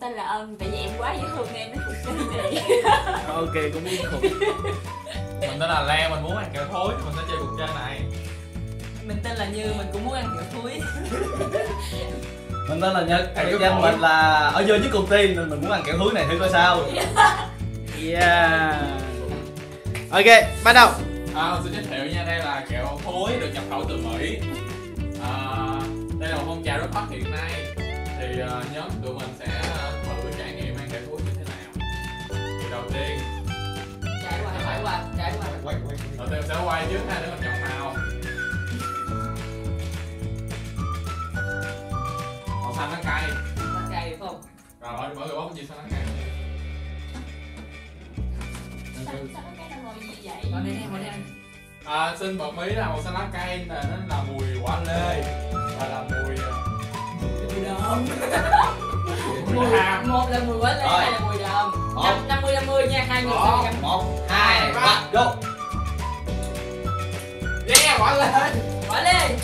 tên là Ân, tại vì em quá dễ thương em mới phục tên này. Ok, cũng biết khùng. Mình tên là Leo, mình muốn ăn kẹo thối, mình sẽ chơi cuộc chơi này. Mình tên là Như, mình cũng muốn ăn kẹo thúi. Mình tên là Nhật, biệt danh mình là ở dưới với cùng tiên nên mình muốn ăn kẹo thúi này thử coi sao. Yeah. Ok, bắt đầu. Xin giới thiệu nha, đây là kẹo thối được nhập khẩu từ Mỹ. Đây là một phong trào rất hot hiện nay. Thì nhóm tụi mình sẽ thử trải nghiệm ăn kẹo thối như thế nào. Thì đầu tiên Trải qua. đầu tiên sẽ quay trước ha để mình chọn màu. Màu xanh lá cây. Lá cây được không? Rồi mọi người bóc cái gì xanh lá cây. Sao cái nó màu gì vậy? Vào đây em, vào đây anh. Xin bật mí là màu xanh lá cây là nó là mùi quả lê và là mùi đờm. mùi hàm. Một là mùi quả lê, hai là mùi đờm. 50-50 nha, hai người sẽ cầm. 1, 2, 3, vô. Yeah, quả lê. Quả lê.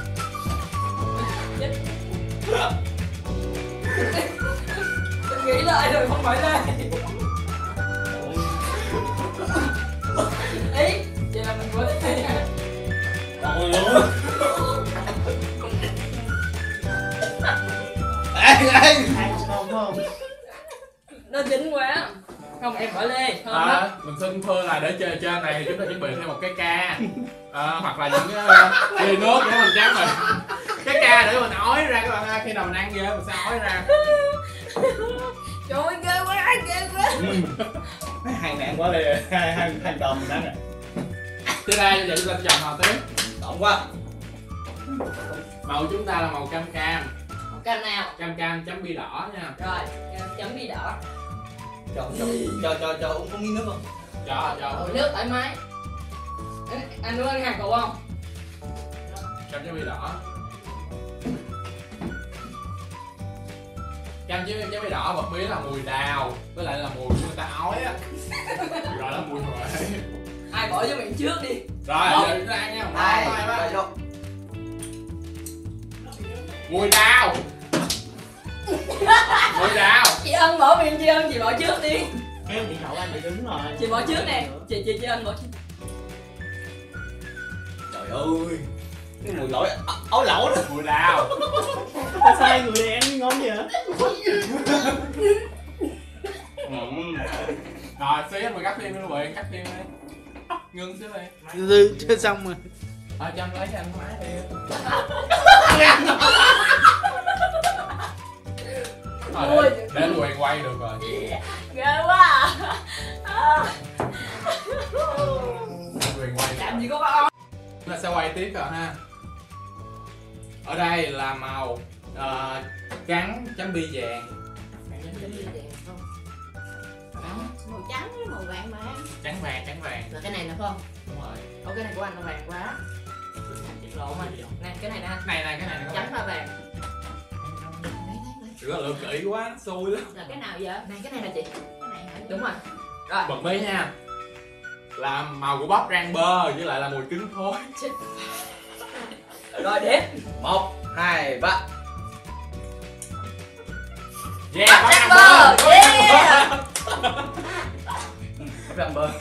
Tôi nghĩ lại rồi không phải lê. Ý, vậy là mình quả lê nha. Ôi luôn. Ê, không. Nó dính quá. Không, em quả lê. Mình xin thưa là để chơi chơi này thì chúng ta chuẩn bị thêm một cái ca hoặc là những cái ly nước để mình tráng mình cái ca để mình ói ra các bạn ơi, khi nào mình ăn vô mình sẽ ói ra. Trời ơi, ghê quá, ghê quá. Hàng nạn quá đi, hàng tầm mình ăn rồi. Tiếp đây giờ chúng ta chọn màu tiếp. Động quá. Màu chúng ta là màu cam cam. Màu cam nào? Cam cam chấm bi đỏ nha. Rồi, chấm bi đỏ. Cho uống miếng nước không? Cho Nước thoải mái. Anh muốn ăn hạt cậu không? cam chấm bi đỏ. Cam chấm bi đỏ bật mí là mùi đào với lại là mùi người ta ói á. Gọi là mùi huệ. Ai bỏ vô miệng trước đi. Rồi giờ chúng ta ăn nha. 1, 2, 3. Mùi đào. Mùi đào. Chị Ân bỏ miệng, chị Ân chị bỏ trước đi. Em điện thoại anh bị đứng rồi. Chị bỏ trước nè. Chị Ân bỏ trước. Trời ơi. Cái mùi lỗi ấu lẩu đó. Mùi đào. Tại sao người này ăn ngon vậy hả? Rồi xí mình cắt phim đi quý vị, cắt phim đi. Ngưng xíu đi. Từ chưa xong rồi. Cho anh lấy cho anh máy đi. Rồi để Quyền quay được rồi. Ghê quá à. Quyền quay. Làm gì có con. Chúng ta sẽ quay tiếp rồi ha. Ở đây là màu trắng chấm bi vàng. Màu trắng với màu vàng mà. Trắng vàng. Là cái này nè không? Đúng rồi. Ủa cái này của anh nó vàng quá. Lộn anh. Nè cái này nè. Cái này Trắng và vàng. Đừng có lựa kỹ quá, xui lắm. Là cái nào vậy? Này cái này là chị. Cái này hả? Đúng rồi. Rồi. Bật mí nha. Là màu của bắp rang bơ với lại là mùi trứng thối. Rồi đếm. 1, 2, 3. Yeah, bắp rang bơ. Yeah. Bắp rang bơ.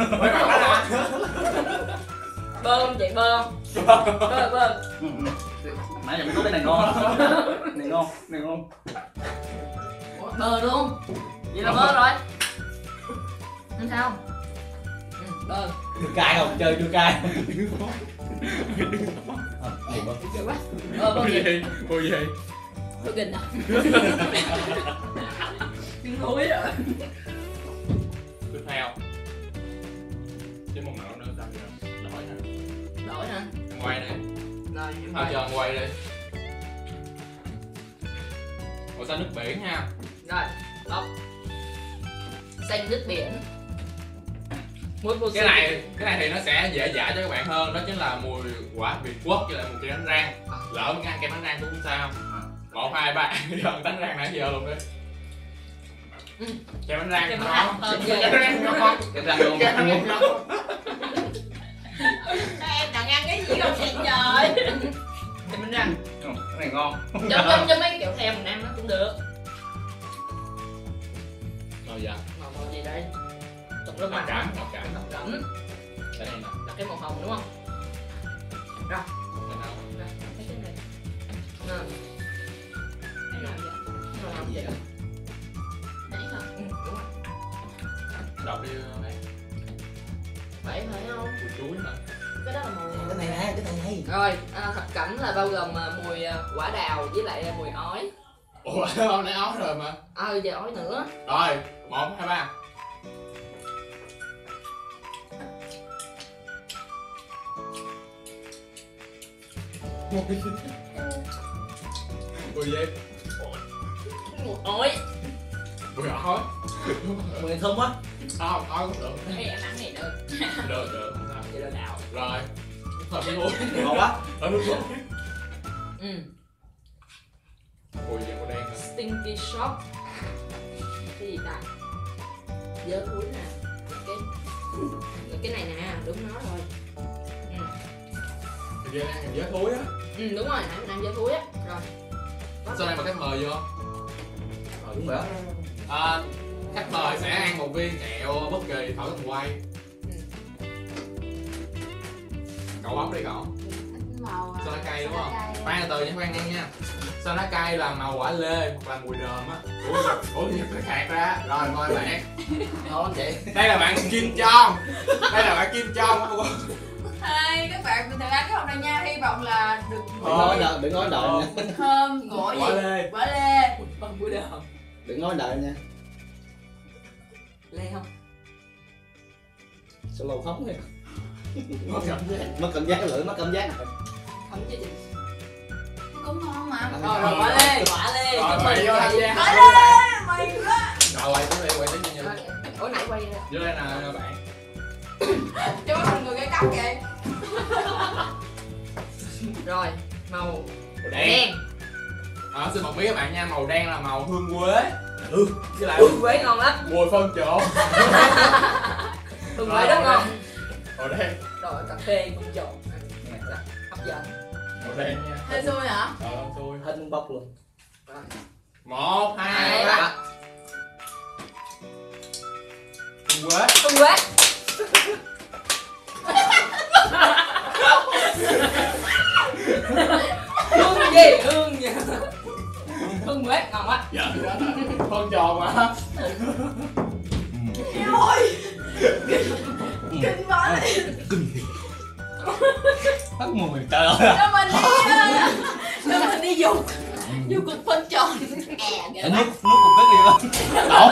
Bơ không chị, bơ không? Bơ. Nãy giờ mình nói cái này ngon. Này ngon. Bơ luôn. Vậy là bơ rồi. Không sao. Bơ. Chưa cay không? Chơi chưa cay. Ghê quá. Bơ gì? Bơ gì? Bơ gừng à? Trứng thối rồi. Tiếp theo. Chứ một màu nữa sao vậy? Đổi hả? Em quay đi. Rồi em Thôi cho anh quay đi. Màu xanh nước biển nha. Rồi, bóc. Xanh nước biển. Cái này thì nó sẽ dễ dãi cho các bạn hơn, đó chính là mùi quả Việt Quất với lại mùi kem bánh rang. Lỡ mình ăn kem bánh rang cũng không sao. 1, 2, 3 giờ bánh rang nãy giờ luôn đi. Kem bánh rang ngon. Kem bánh rang ngon. Kem rang luôn. Em đang ăn cái gì không vậy trời? Kem bánh rang. Cái này ngon. Cho mấy cái kẹo theo mình ăn nó cũng được. Màu gì? Màu gì đây? Tụi nó Màu mặt trắng, màu trắng. màu trắng. Cái này nè. Đặt cái màu hồng đúng không? Rồi. Màu nào? Rồi, lấy cái này. Nè. Cái nào vậy? Màu hồng vậy? Đấy hả? Ừ, đúng rồi. Đọc đi đấy. Vậy phải không? Mùi chuối hả? Cái đó là màu. Cái này nè, cái này này. Rồi, thập cẩm là bao gồm mùi quả đào với lại mùi ói. Ủa, hôm nãy ói rồi mà. Giờ ói nữa. Rồi, 1, 2, 3. Mùi gì? Mùi ói. Mùi ói. Mùi thơm quá. Không, ói cũng được. Ê, em ăn này được. Được, không sao. Vậy là đào. Rồi. Thôi đi luôn. Ngon quá. Thôi đi luôn. Ừ. Mùi gì màu đen hả? Stinky shop. Cái gì ta? Dớ thúi nè. Cái này nè, đúng nó rồi. Hình như đang làm dớ thúi á. Ừ, đúng rồi, nãy mình ăn dớ thúi á. Rồi. Sao đây mà khách mời vô? Đúng rồi. Khách mời sẽ ăn một viên kẹo bất kỳ thổi tầm quay. Cậu bấm đi cậu. Màu Sao lá cây đúng không? Khoan từ nha, khoan nghe nha. Sao lá cây là màu quả lê hoặc là mùi đờm á. Ủa nhập cái khạc ra. Rồi mời bạn. Ngon vậy. Đây là bạn Kim Jong. Đây là bạn Kim Jong. Hai các bạn mình thường ăn cái hộp này nha, hy vọng là được Đừng nói đợi nha. thơm gỏi Quả gì lê. quả lê. Mùi đào. Đừng nói đợi nha. Lê không? Sao lâu khóc này. Mất cảm giác. Mất cảm giác lưỡi, mất cảm giác. Không chứ chị. Cũng ngon mà. Rồi quả lê, quả lê. Rồi mày vô tham gia. Quả lê mày quá. Rồi quay tới đây, quay tới như Ủa nãy quay ra. dưới đây nè bạn. Cho mọi người cái cốc kìa. Rồi, màu Màu đen. Xin một biết các bạn nha, màu đen là màu hương quế. Với lại Hương quế ngon lắm. mùi phân trộn. Hương quế rất ngon. Màu đen. Rồi cà phê cũng trộn. Hấp dẫn. Màu đen nha. Hên xui hả? Không xui. Hết bốc luôn. 1, 2, Hai, 3. ba. Hương quế. Hương quế. Hương gì? Hương gì? Hương quế ngon quá. Dạ. Phân tròn mà. Ôi. Kinh quá. Hết mùi trời ơi. Cho mình đi dục. Dục cục phân tròn. Nước cục cái gì không? Đổ.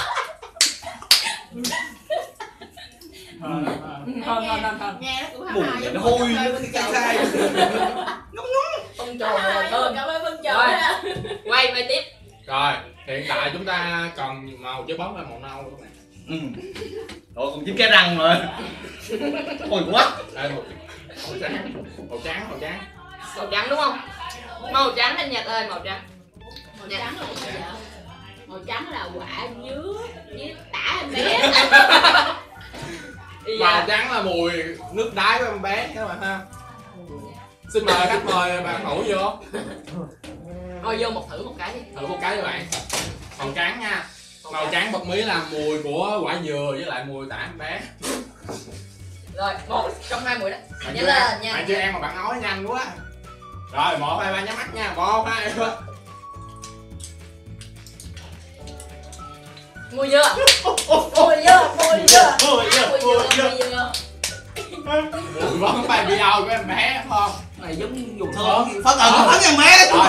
Ngon. Nghe nó cũng Mùi hài vậy nó hôi nó cay cay. Phân tròn rồi thơm. Cảm ơn phân tròn Rồi. nha. Quay tiếp. Rồi, hiện tại chúng ta còn màu chế bóng là màu nâu các bạn. Rồi còn dính cái răng rồi. Hôi quá. Đây màu trắng. Màu trắng, màu trắng. Màu trắng đúng không? Màu trắng anh Nhật ơi, màu trắng. Màu trắng là gì vậy? Màu trắng là quả dứa với tả em bé. Màu trắng là mùi nước đái của em bé các bạn ha. Xin mời khách mời bạn thử vô. Thôi vô một thử một cái đi. Thử một cái cho bạn. Màu trắng nha. Màu trắng bật mí là mùi của quả dừa với lại mùi tả em bé. Rồi, một trong hai mùi đó. Bạn Nhanh chưa lên ăn, nha. bạn chưa ăn mà bạn nói nhanh quá. Rồi 1, 2, 3 nhắm mắt nha. 1, 2, 3. Mùi dừa. Mùi dừa. Mùi vẫn phải video của em bé không? Này giống dùng thơm. Phân em bé. Rồi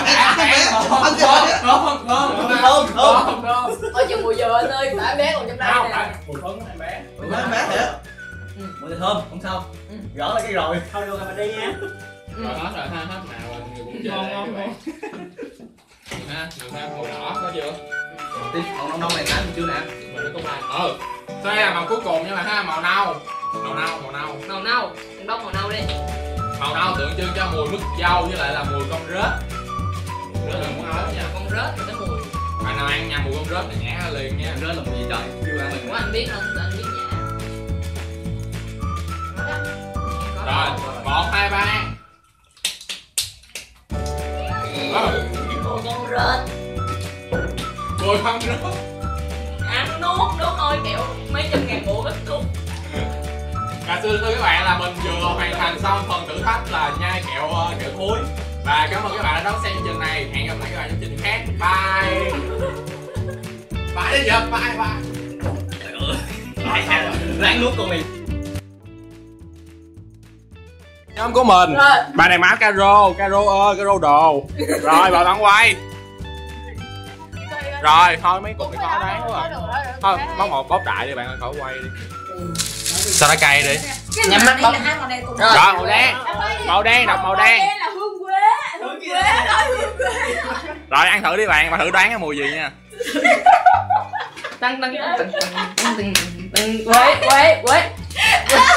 thơm. Ôi chừng mùi dừa anh ơi, tả em bé còn trong đây Không, nè. mùi phấn của em bé. Em bé thiệt. Mùi thơm, không sao. Gỡ lại cái rồi. Thôi vô camera đi nha. Rồi hết rồi ha, hết nào rồi người cũng chơi Ngon. Ha, người ta màu đỏ có chưa? Tiếp màu nâu này nãy mình chưa nè. Mình đã có ba. Đây là màu cuối cùng nha bạn ha, màu nâu. Màu nâu. Màu nâu, mình bóc màu nâu đi. Màu nâu tượng trưng cho mùi mứt dâu với lại là mùi con rết. Rết là muốn nói nha. Con rết thì cái mùi. Bạn nào ăn nhầm mùi con rết thì nhả liền nha. Rớt là mùi gì trời? Chưa ăn lần. Ủa anh biết không? Anh biết nhả. Rồi, 1, 2, 3. Mùi con rết. Mùi con rết. Ăn nuốt. thưa các bạn là mình vừa hoàn thành xong phần thử thách là nhai kẹo thối. Và cảm ơn các bạn đã đón xem chương trình này. Hẹn gặp lại các bạn trong chương trình khác. Bye. Bye đi giờ, bye bye. Ráng nuốt con mì. Nhóm của mình. Bà này má Caro ơi, Caro đồ. Rồi vào tặng quay. Rồi thôi mấy cục này khó đáng quá rồi. Thôi bóc một bóp đại đi bạn ơi, khỏi quay đi. Sao nó cay đi. Nhắm mắt bóc. Rồi màu đen. Màu đen đọc màu đen. là hương quế. Hương quế thôi, hương quế. Rồi ăn thử đi bạn, mà thử đoán cái mùi gì nha. Tăng. Quế.